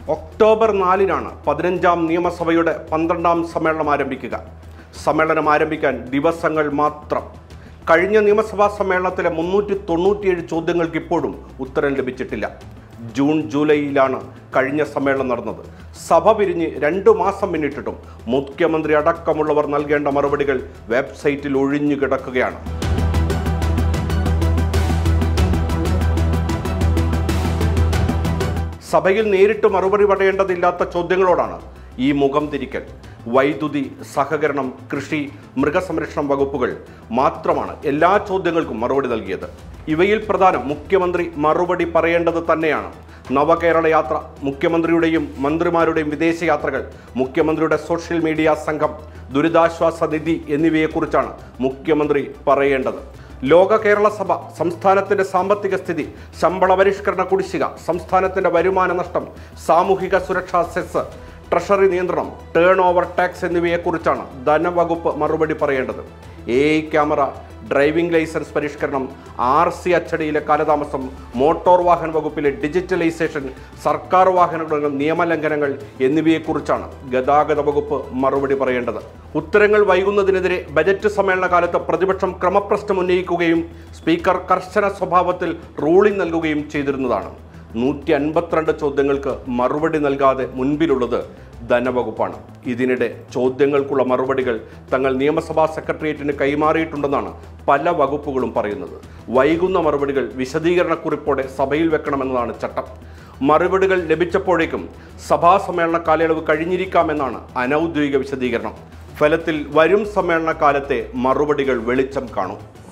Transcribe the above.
October 4-നാണ് 15ാം നിയമസഭയുടെ 12ാം സമ്മേളനം ആരംഭിക്കുക. സമ്മേളനം ആരംഭിക്കാൻ ദിവസങ്ങൾ മാത്രം. കഴിഞ്ഞ നിയമസഭാ സമ്മേളനത്തിലെ 397 ചോദ്യങ്ങൾക്ക് ഇപ്പോഴും ഉത്തരം ലഭിച്ചിട്ടില്ല. ജൂൺ ജൂലൈയിലാണ് കഴിഞ്ഞ സമ്മേളനം നടന്നത്. സഭ പിരിഞ്ഞ് 2 മാസം പിന്നിട്ടിട്ടും മുഖ്യമന്ത്രി അടക്കമുള്ളവർ നൽകേണ്ട മറുപടികൾ വെബ്സൈറ്റിൽ ഒഴിഞ്ഞു കിടക്കുകയാണ്. സഭയിൽ നേരിട്ട് മറുപടി പറയേണ്ടതില്ലാത്ത ചോദ്യങ്ങളോടാണ് ഈ മുഖം തിരിക്കൽ. വൈദ്യുതി, സഹകരണം, കൃഷി, മൃഗസംരക്ഷണം വകുപ്പുകൾ മാത്രമാണ് എല്ലാ ചോദ്യങ്ങൾക്കും മറുപടി നൽകിയത്. ഇവയിൽ പ്രധാനം മുഖ്യമന്ത്രി മറുപടി പറയേണ്ടത് തന്നെയാണ്. നവകേരള യാത്ര, മുഖ്യമന്ത്രിയുടെയും മന്ത്രിമാരുടെയും വിദേശയാത്രകൾ, മുഖ്യമന്ത്രിയുടെ സോഷ്യൽ മീഡിയ സംഘം, ദുരിതാശ്വാസ നിധി എന്നിവയെക്കുറിച്ചാണ് മുഖ്യമന്ത്രി പറയേണ്ടത്. ലോക കേരള സഭ, സംസ്ഥാനത്തിൻ്റെ സാമ്പത്തിക സ്ഥിതി, ശമ്പള പരിഷ്കരണ കുടിശ്ശിക, സംസ്ഥാനത്തിൻ്റെ വരുമാന നഷ്ടം, സാമൂഹിക സുരക്ഷാ സെസ്, ട്രഷറി നിയന്ത്രണം, ടേൺ ഓവർ ടാക്സ് എന്നിവയെക്കുറിച്ചാണ് ധനവകുപ്പ് മറുപടി പറയേണ്ടത്. AI ക്യാമറ, ഡ്രൈവിംഗ് ലൈസൻസ് പരിഷ്കരണം, RC അച്ചടിയിലെ കാലതാമസം, മോട്ടോർ വാഹന വകുപ്പിലെ ഡിജിറ്റലൈസേഷൻ, സർക്കാർ വാഹനങ്ങളുടെ നിയമലംഘനങ്ങൾ എന്നിവയെക്കുറിച്ചാണ് ഗതാഗത വകുപ്പ് മറുപടി പറയേണ്ടത്. ഉത്തരങ്ങൾ വൈകുന്നതിനെതിരെ ബജറ്റ് സമ്മേളന കാലത്ത് പ്രതിപക്ഷം ക്രമപ്രശ്നം ഉന്നയിക്കുകയും സ്പീക്കർ കർശന സ്വഭാവത്തിൽ റൂളിംഗ് നൽകുകയും ചെയ്തിരുന്നതാണ്. 152 ചോദ്യങ്ങൾക്ക് മറുപടി നൽകാതെ മുൻപിലുള്ളത് ധനവകുപ്പാണ്. ഇതിനിടെ ചോദ്യങ്ങൾക്കുള്ള മറുപടികൾ തങ്ങൾ നിയമസഭാ സെക്രട്ടേറിയറ്റിന് കൈമാറിയിട്ടുണ്ടെന്നാണ് പല വകുപ്പുകളും പറയുന്നത്. വൈകുന്ന മറുപടികൾ വിശദീകരണക്കുറിപ്പോടെ സഭയിൽ വെക്കണമെന്നതാണ് ചട്ടം. മറുപടികൾ ലഭിച്ചപ്പോഴേക്കും സഭാ സമ്മേളന കാലയളവ് കഴിഞ്ഞിരിക്കാമെന്നാണ് അനൗദ്യോഗിക വിശദീകരണം. ഫലത്തിൽ വരും സമ്മേളന കാലത്തെ മറുപടികൾ വെളിച്ചം കാണും.